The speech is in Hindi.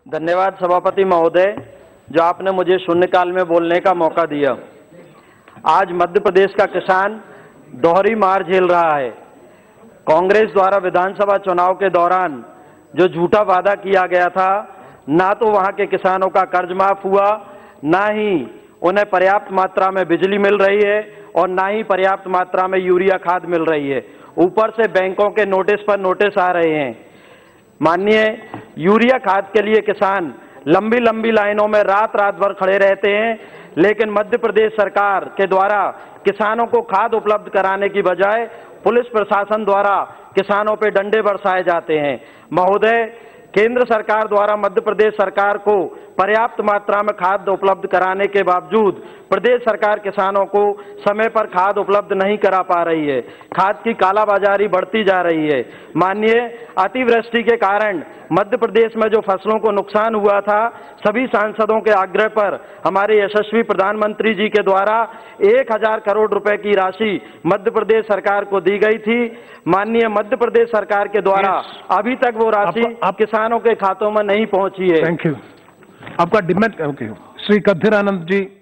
धन्यवाद सभापति महोदय, जो आपने मुझे शून्यकाल में बोलने का मौका दिया। आज मध्य प्रदेश का किसान दोहरी मार झेल रहा है। कांग्रेस द्वारा विधानसभा चुनाव के दौरान जो झूठा वादा किया गया था, ना तो वहां के किसानों का कर्ज माफ हुआ, ना ही उन्हें पर्याप्त मात्रा में बिजली मिल रही है और ना ही पर्याप्त मात्रा में यूरिया खाद मिल रही है। ऊपर से बैंकों के नोटिस पर नोटिस आ रहे हैं। माननीय, यूरिया खाद के लिए किसान लंबी लंबी लाइनों में रात रात भर खड़े रहते हैं, लेकिन मध्य प्रदेश सरकार के द्वारा किसानों को खाद उपलब्ध कराने की बजाय पुलिस प्रशासन द्वारा किसानों पर डंडे बरसाए जाते हैं। महोदय, केंद्र सरकार द्वारा मध्य प्रदेश सरकार को पर्याप्त मात्रा में खाद उपलब्ध कराने के बावजूद प्रदेश सरकार किसानों को समय पर खाद उपलब्ध नहीं करा पा रही है। खाद की कालाबाजारी बढ़ती जा रही है। माननीय, अतिवृष्टि के कारण मध्य प्रदेश में जो फसलों को नुकसान हुआ था, सभी सांसदों के आग्रह पर हमारे यशस्वी प्रधानमंत्री जी के द्वारा 1000 करोड़ रुपए की राशि मध्य प्रदेश सरकार को दी गई थी। माननीय, मध्य प्रदेश सरकार के द्वारा अभी तक वो राशि किसानों के खातों में नहीं पहुंची है। Thank you. आपका डिमेट, ओके। श्री कद्दीर आनंद जी।